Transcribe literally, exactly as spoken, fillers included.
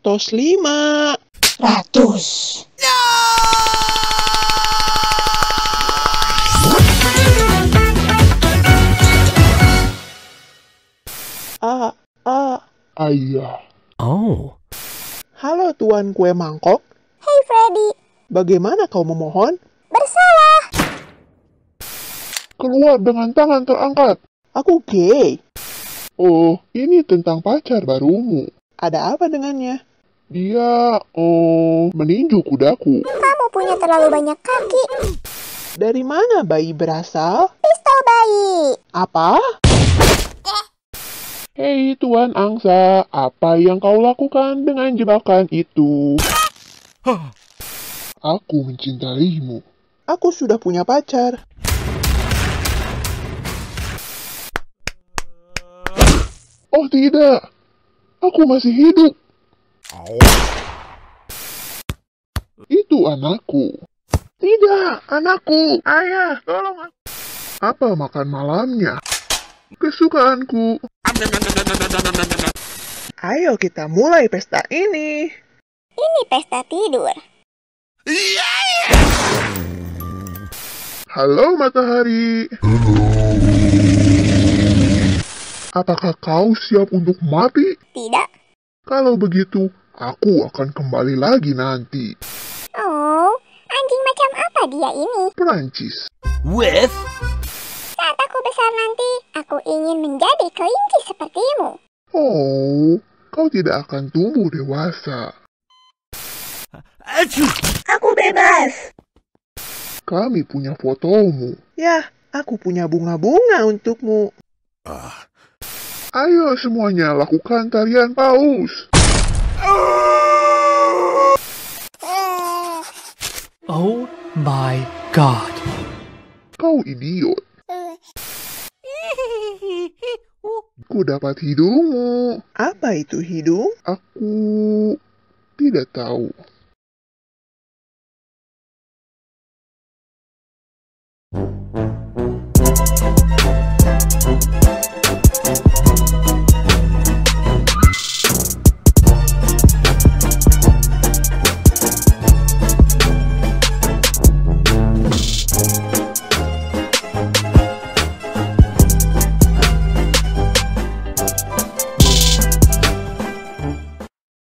Tos lima. Ratus. A, A. Ayah. Oh. Halo Tuan Kue Mangkok. Hei Freddy, Bagaimana kau memohon? bersalah. Keluar dengan tangan terangkat. Aku gay. Oh, ini tentang pacar barumu. Ada apa dengannya? Dia, oh, meninju kudaku. Kamu punya terlalu banyak kaki. Dari mana bayi berasal? Pistol bayi. Apa? Hei Tuan Angsa, apa yang kau lakukan dengan jebakan itu? Aku mencintaimu. Aku sudah punya pacar. Oh tidak, aku masih hidup. Itu anakku. Tidak, anakku. Ayah, tolong aku. Apa makan malamnya? Kesukaanku. Ayo kita mulai pesta ini. Ini pesta tidur. Halo matahari. Apakah kau siap untuk mati? Tidak. Kalau begitu, aku akan kembali lagi nanti. Oh, anjing macam apa dia ini? Perancis. With Saat aku besar nanti, aku ingin menjadi kelinci sepertimu. Oh, kau tidak akan tumbuh dewasa. Achoo! Aku bebas. Kami punya fotomu. Yah, aku punya bunga-bunga untukmu. Ayo semuanya lakukan tarian paus. Oh my god. Kau idiot. Ku dapat hidungmu. Apa itu hidung? Aku tidak tahu.